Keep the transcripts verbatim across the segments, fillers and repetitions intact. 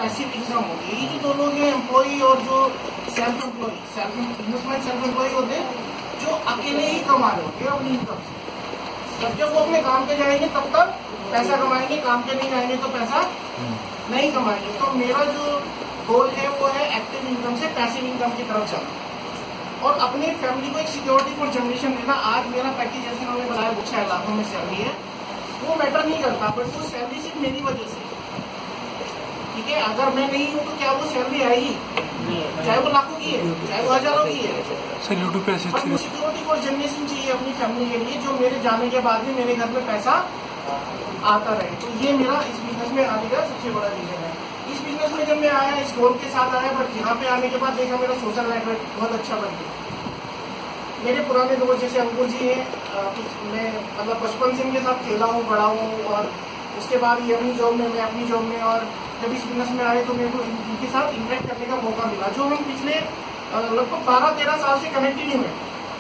Passive income होती है। ये दो लोग हैं, एम्प्लॉई और जो self employ, self businessman self employ होते हैं जो अकेले ही कमा रहे होते हैं अपनी इनकम से। जब जब वो अपने काम पे जाएंगे तब तक पैसा कमाएंगे, काम पे नहीं जाएंगे तो पैसा नहीं कमाएंगे। तो मेरा जो गोल है वो है एक्टिव इनकम से पैसिव इनकम की तरफ जाना और अपनी फैमिली को एक सिक्योरिटी फॉर जनरेशन देना। आज मेरा पैकेज जैसे उन्होंने बताया वो छह लाखों में सैलरी है, वो मैटर नहीं करता, बट वो सैलरी सिर्फ मेरी वजह से, ठीक है। अगर मैं नहीं हूँ तो क्या वो सैलरी आएगी, चाहे वो लाखों की है चाहे वो हजारों की है। सर यूट्यूब पे सिक्योरिटी फॉर जनरेशन चाहिए अपनी फैमिली के लिए, जो मेरे जाने के बाद भी मेरे घर में पैसा आता रहे। तो ये मेरा इस बिजनेस में आने का सबसे बड़ा रीजन है। इस बिजनेस में जब मैं आया इस गोल के साथ आया, बट यहाँ पे आने के बाद देखा मेरा सोशल नेटवर्क बहुत अच्छा बन गया। मेरे पुराने दोस्त जैसे अंकुर जी हैं, मैं मतलब बचपन से इनके साथ खेला हूँ, बड़ा हूँ, और उसके बाद ये अपनी जॉब में, मैं अपनी जॉब में, और जब इस बिजनेस में आए तो मेरे को इनके साथ इंटरेक्ट करने का मौका मिला, जो हम पिछले लगभग बारह तेरह साल से कनेक्टेड में।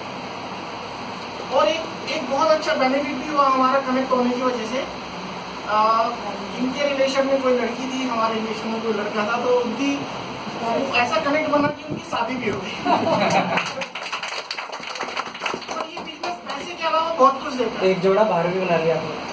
और एक एक बहुत अच्छा बेनिफिट भी हुआ हमारा कनेक्ट होने की वजह से। आ, इनके रिलेशन में कोई लड़की थी, हमारे रिलेशन में कोई लड़का था, तो उनकी ऐसा कनेक्ट बना कि उनकी शादी भी हो गई। और ये बिजनेस पैसे के अलावा बहुत कुछ देता है। एक जोड़ा बाहर भी बना लिया आपने।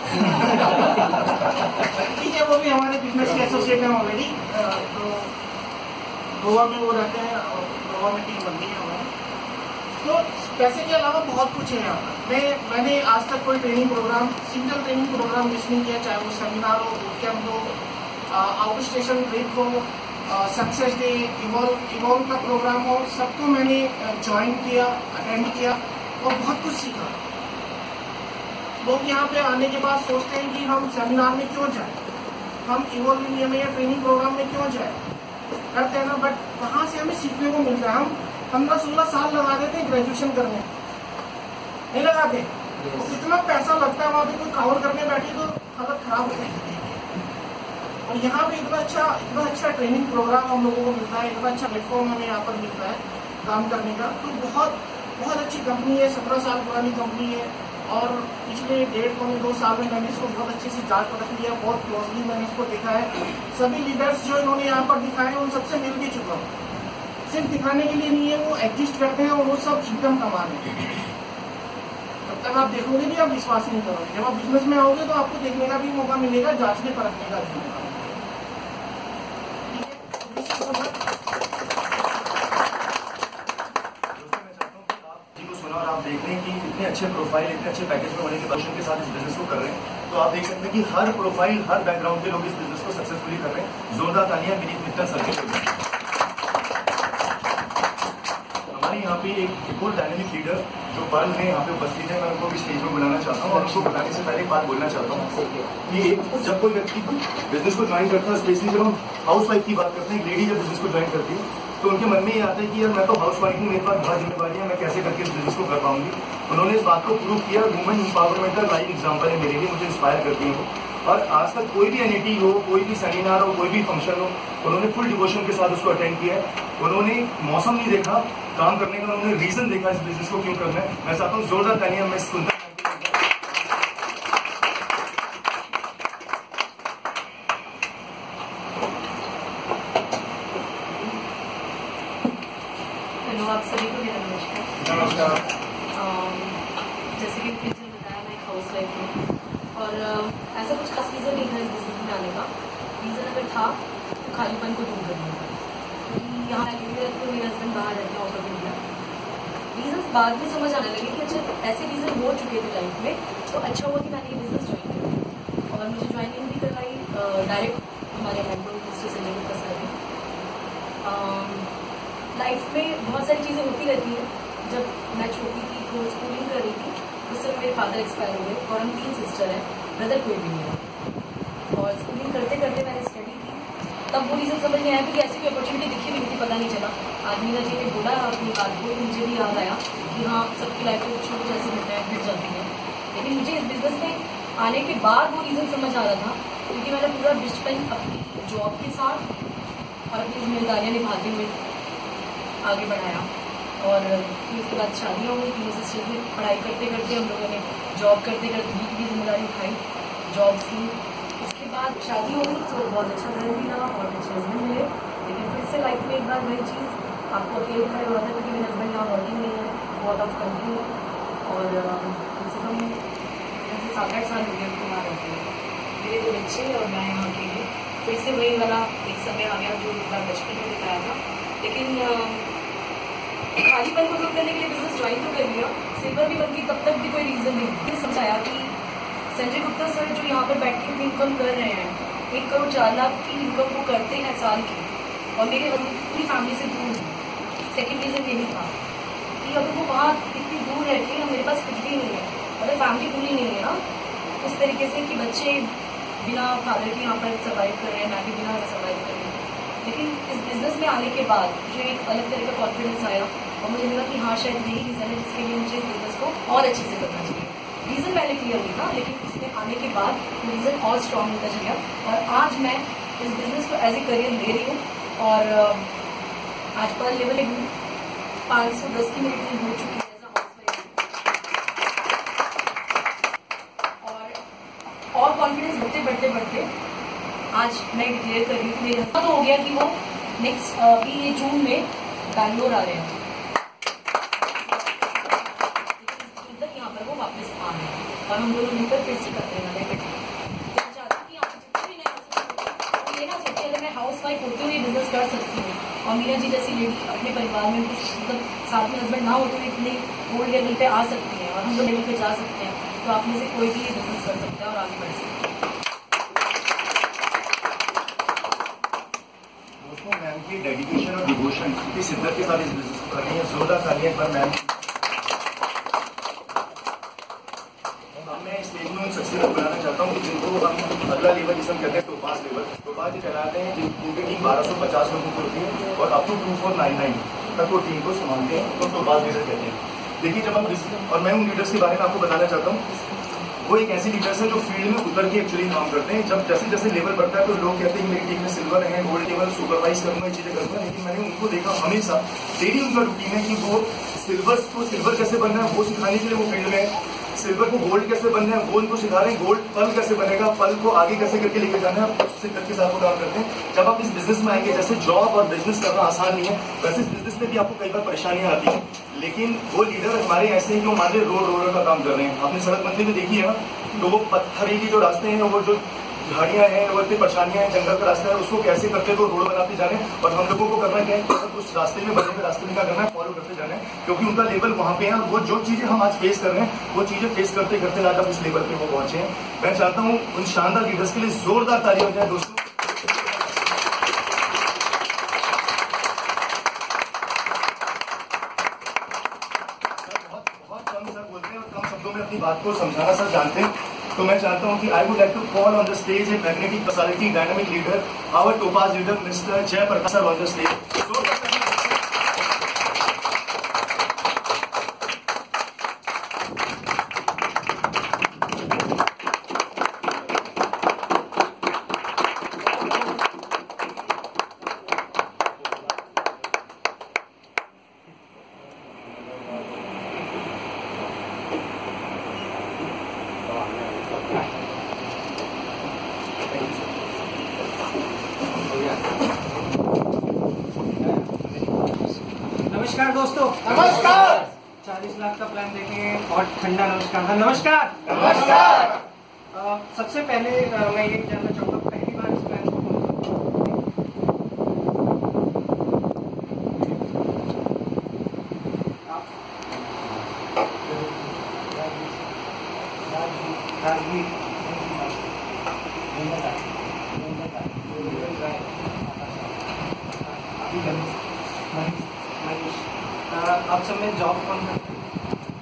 ठीक है, वो भी हमारे बिजनेस के एसोसिएट हैं ऑलरेडी, तो गोवा में वो रहते हैं और गोवा में टीम बनती है हमारी। तो पैसे के अलावा बहुत कुछ है यहाँ पर। मैं मैंने आज तक कोई training program, single training program miss नहीं किया, चाहे वो सेमिनार हो, बूट कैंप हो, आउट स्टेशन ट्रिप हो, सक्सेस डे, इवॉल्व इवॉल्व का प्रोग्राम हो, सबको मैंने ज्वाइन किया, अटेंड किया और बहुत कुछ सीखा। लोग यहाँ पे आने के बाद सोचते हैं कि हम सेमिनार में क्यों जाए, हम इवॉल्व इंडिया में या ट्रेनिंग प्रोग्राम में क्यों जाए, करते हैं ना, बट वहाँ से हमें सीखने को मिलता है। हम पंद्रह सोलह साल लगा देते हैं ग्रेजुएशन करने, नहीं लगाते, तो कितना पैसा लगता है वहाँ पे कोई कवर करने बैठे तो हालत खराब हो जाती है। और यहाँ पे इतना अच्छा इतना अच्छा ट्रेनिंग प्रोग्राम हम लोगों को मिलता है, इतना अच्छा प्लेटफॉर्म हमें यहाँ पर मिलता है काम करने का। तो बहुत बहुत अच्छी कंपनी है, सत्रह साल पुरानी कंपनी है, और पिछले डेढ़ पौने दो साल में मैंने इसको बहुत अच्छे से जांच परख लिया, बहुत क्लोजली मैंने इसको देखा है। सभी लीडर्स जो इन्होंने यहाँ पर दिखाए उन सबसे मिल भी चुका हूँ, सिर्फ दिखाने के लिए नहीं है, वो एग्जिस्ट करते हैं और वो सब इनकम कमा रहे हैं। तब तक आप देखोगे नहीं, आप विश्वास नहीं करोगे। जब आप बिजनेस में आओगे तो आपको देखने का भी मौका मिलेगा, जांचने परखने का भी मौका और आप देख रहे हैं कि इतने अच्छे प्रोफाइल, इतने अच्छे पैकेज में होने के बाद के साथ इस बिजनेस को कर रहे हैं, तो आप देख सकते हैं कि हर प्रोफाइल, हर बैकग्राउंड के लोग इस बिजनेस को सक्सेसफुली कर रहे हैं। जोरदार तालियां विनीत मित्तल सर के लिए। हमारे यहाँ पे एक फुल डायनेमिक लीडर जो पर्ल में यहाँ पे उपस्थित है, मैं उनको भी स्टेज में बुलाना चाहता हूँ और उनको बुलाने से पहले एक बात बोलना चाहता हूँ कि एक जब कोई व्यक्ति बिजनेस को ज्वाइन करता है, स्पेशली जब हम हाउस वाइफ की बात करते हैं, एक लेडी जब बिजनेस को ज्वाइन करती है तो उनके मन में ये आता है कि यार मैं तो हाउस वाइफ हूँ, मेरे पास बहुत जिम्मेदारी है, मैं कैसे करके इस बिजनेस को कर पाऊंगी। उन्होंने इस बात को प्रूव किया। वुमेन इंपावरमेंट का लाइव एग्जाम्पल है मेरे लिए, मुझे इंस्पायर करती है। और आज तक कोई भी एनईटी हो, कोई भी सेमिनार हो, कोई भी फंक्शन हो, उन्होंने फुल डिवोशन के साथ उसको अटेंड किया है। उन्होंने मौसम नहीं देखा काम करने का, उन्होंने रीजन देखा इस बिजनेस को क्यों करना है। मैं चाहता हूँ जोरदार तालियां मैं सुनता आप सभी को मेरा नमस्कार। नमस्कार। जैसे कि पिछले बताया, मैं एक हाउस वाइफ हूँ और ऐसा कुछ खास रीज़न नहीं था इस बिजनेस में आने का। रीज़न अगर था तो खालीपन को दूर करने का, क्योंकि यहाँ तो मेरे हस्बैंड बाहर रहते हैं, आउट ऑफ इंडिया। रीजन बाद में समझ आने लगे कि अच्छा ऐसे रीज़न हो चुके थे लाइफ में, तो अच्छा हुआ कि मैंने ये बिजनेस ज्वाइन किया। और मुझे ज्वाइनिंग भी करवाई डायरेक्ट हमारे handloom mister Sanjay Gupta sir ने। लाइफ में बहुत सारी चीज़ें होती रहती हैं। जब मैं छोटी थी तो स्कूलिंग कर रही थी, उस समय मेरे फादर एक्सपायर हो गए और हम तीन सिस्टर हैं, ब्रदर कोई भी नहीं है। और स्कूलिंग करते करते मैंने स्टडी की, तब वो रीज़न समझ में आया कि ऐसी कोई अपॉर्चुनिटी दिखी भी नहीं थी, पता नहीं चला। आदमी जी ने बोला अपनी बात को, मुझे भी याद आया कि हाँ सबकी लाइफ में कुछ कुछ ऐसी घटनाएं घट जाती हैं। लेकिन मुझे इस बिजनेस में आने के बाद वो रीज़न समझ आ रहा था, क्योंकि मैंने पूरा डिस्टेंस अपनी जॉब के साथ और अपनी जिम्मेदारियाँ निभाते हुए आगे बढ़ाया। और फिर उसके बाद शादियाँ हुई, तीनों सिस्टर्स ने पढ़ाई करते करते हम लोगों ने जॉब करते करते भी की जिम्मेदारी उठाई, जॉब्स की। उसके बाद शादी हो गई तो बहुत अच्छा घर भी रहा और अच्छे हस्बैंड बाद वही चीज़ आपको अकेले खड़े हुआ था क्योंकि मेरे हस्बैंड यहाँ वर्किंग नहीं है, वो आउट ऑफ कंट्री है और कम से कम जैसे सात आठ साल हो गए हमको यहाँ रहते हैं। मेरे दो बच्चे और मैं यहाँ अकेले, फिर से वही वाला एक समय आ गया जो बचपन में दिखाया था। लेकिन खालीपन को दूर करने के लिए बिजनेस ज्वाइन तो कर लिया, सिल्वर भी बनती तब तक भी कोई रीज़न नहीं। फिर समझाया कि संजय गुप्ता सर जो यहाँ पर बैठ के अपनी इनकम कर रहे हैं, एक करोड़ चार लाख की इनकम वो करते हैं साल की, और मेरे पूरी फैमिली से दूर है। सेकेंड रीज़न यही था कि अगर वो वहाँ इतनी दूर रहती है, मेरे पास कुछ भी नहीं है, मतलब फैमिली पूरी नहीं है ना उस तरीके से कि बच्चे बिना फादर के यहाँ पर सर्वाइव कर रहे हैं, मैं भी बिना सर्वाइव कर रही हूँ। लेकिन इस बिजनेस में आने के बाद मुझे एक अलग तरह का कॉन्फिडेंस आया और मुझे लगा कि हाँ शायद यही रीज़न है जिसके लिए मुझे इस बिजनेस को और अच्छे से करना चाहिए। रीज़न पहले क्लियर नहीं था, लेकिन इसमें आने के बाद वो रीज़न और स्ट्रॉन्ग होता चल गया और आज मैं इस बिजनेस को एज ए करियर ले रही हूँ और आज पर लेवल एक पाँच सौ दस की मेरी टीम हो चुकी है और और कॉन्फिडेंस बढ़ते बढ़ते बढ़ते आज मैं डिक्लेयर कर रही हूँ कि मेरे हस्बैंड तो हो गया कि वो नेक्स्ट अभी ये जून में बैंगलोर आ रहे हैं, जून तक यहाँ पर वो वापस आ रहे हैं और हम दोनों मिलकर फिर से करते हैं। मैं चाहती हूँ कि यहाँ पर जितने भी नए ये ना सोचिए अगर मैं हाउस वाइफ होती हुई बिजनेस कर सकती हूँ और मीरा जी जैसी लेडी अपने परिवार में मतलब साथ में हस्बैंड ना होते हुए इतने गोल्ड लेवल पे आ सकती हैं और हम लोग लेवल पे जा सकते हैं, तो आप में से कोई भी ये बिजनेस कर सकता है और आगे बढ़ सकता है। दोस्तों, मैम की डेडिकेशन और डिवोशन की शिद्दत के साथ इस बिजनेस को कर रही है। जोरदार तालियां एक बार मैम। मैं स्टेज में सक्सेस बनाना चाहता हूँ कि जिनको हम अगला लेवल जिसे हम कहते हैं टोपाज लेवल, टोपाज ये कहलाते हैं जिनकी टीम बारह सौ पचास लोगों की होती है और up to two four nine nine तक वो टीम को संभालते हैं, तो टोपाज लीडर कहते हैं। देखिए जब हम और मैं उन लीडर्स के बारे में आपको बताना चाहता हूँ, वो एक ऐसी लीडर्स है जो फील्ड में उतर के एक्चुअली काम करते हैं। जब जैसे जैसे लेवल बढ़ता है तो लोग कहते हैं मेरी टीम में सिल्वर है, गोल्ड लेवल सुपरवाइज करूंगा, ये चीजें करूंगा, लेकिन मैंने उनको देखा हमेशा डेली उनका रूटीन है कि वो सिल्वर को सिल्वर कैसे बनना है वो सिखाने के लिए वो फील्ड में, सिल्वर को गोल्ड कैसे बनना है वो उनको सिखा रहे हैं, गोल्ड पल कैसे बनेगा, पल को आगे कैसे करके लेके जाना है, उससे करके साथ वो काम करते हैं। जब आप इस बिजनेस में आएंगे, जैसे जॉब और बिजनेस करना आसान नहीं है, वैसे इस बिजनेस में भी आपको कई बार परेशानियां आती हैं, लेकिन वो लीडर हमारे ऐसे हैं जो हमारे रोड रोलर का काम कर रहे हैं। आपने सड़क मंत्री में देखी है ना, तो वो पत्थरीली जो रास्ते हैं, वो जो झाड़ियां हैं, वो इतनी परेशानियां हैं, जंगल का रास्ता है, उसको कैसे करते तो रोड बनाते जाने, और हम लोगों को करना क्या है, उस रास्ते में बने हुए रास्ते में क्या करना है, फॉलो करते जाना है, क्योंकि उनका लेवल वहां पे है। वो जो चीजें हम आज फेस कर रहे हैं वो चीजें फेस करते करते आज उस लेवल पे वो पहुंचे हैं। मैं चाहता हूँ उन शानदार लीडर्स के लिए जोरदार ताली हो जाए दोस्तों। बहुत बहुत कम सर बोलते हैं और कम शब्दों में अपनी बात को समझाना सर जानते हैं, तो मैं चाहता हूं कि I would like to call on the stage a magnetic personality, dynamic leader, our topaz leader mister Jayprakash sir on the stage. नमस्कार दोस्तों। नमस्कार। चालीस लाख का प्लान देखें और ठंडा नमस्कार। नमस्कार नमस्कार। आ, सबसे पहले आ, मैं ये जानना चाहूंगा, पहली बार इस प्लान को आप सब में जॉब कौन करते हैं?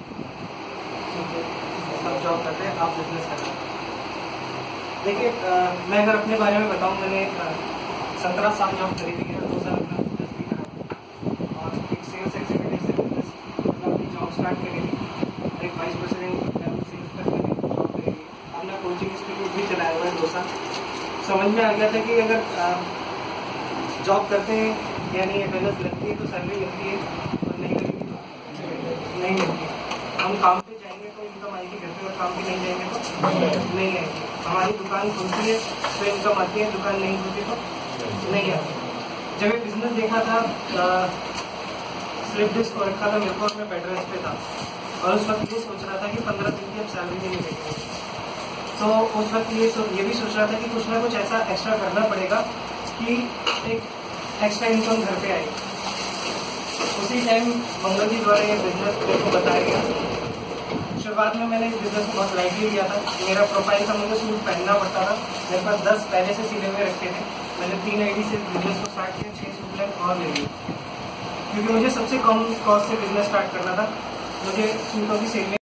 सब जॉब करते हैं, आप बिजनेस करते हैं। देखिए मैं अगर अपने बारे में बताऊं, मैंने सत्रह साल जॉब करी थी, दो साल अपना बिजनेस भी करा और एक सेल्स एग्जीक्यूटिव से बिजनेस अपनी जॉब स्टार्ट करी थी, एक वाइस प्रेसिडेंट सेल्स तक मैंने जॉब करी थी, अपना कोचिंग इंस्टीट्यूट भी चलाया हुआ है दो साल। समझ में आ गया था कि अगर जॉब करते हैं यानी अटेंडेंस लगती है तो सैलरी मिलती है, और नहीं लगती तो नहीं मिलती। हम काम पे जाएंगे तो इनकम आएगी, घर पे और काम पे नहीं जाएंगे तो नहीं आएगी। हमारी दुकान खुलती है तो इनकम आती है, दुकान नहीं खुलती तो नहीं आती। जब ये बिजनेस देखा था, स्लिप डिस्क रखा था मेरे को और मैं बेड रेस्ट पे था और उस वक्त ये सोच रहा था कि पंद्रह दिन की अब सैलरी नहीं मिलेगी। तो उस वक्त ये सो, ये भी सोच रहा था कि कुछ ना कुछ ऐसा एक्स्ट्रा करना पड़ेगा कि एक एक्स्ट्रा इनकम घर पे आए। उसी टाइम मंगल जी द्वारा ये बिजनेस मेरे को बताया गया। शुरुआत में मैंने इस बिजनेस को बहुत लाइटली लिया था। मेरा प्रोफाइल था, मुझे सूट पहनना पड़ता था। मेरे पास दस पहले से सिले हुए रखे थे। मैंने तीन आईडी से बिजनेस को स्टार्ट किया, छह सूट लाइन और ले लिए, क्योंकि मुझे सबसे कम कॉस्ट से बिजनेस स्टार्ट करना था। मुझे सूटों की सेल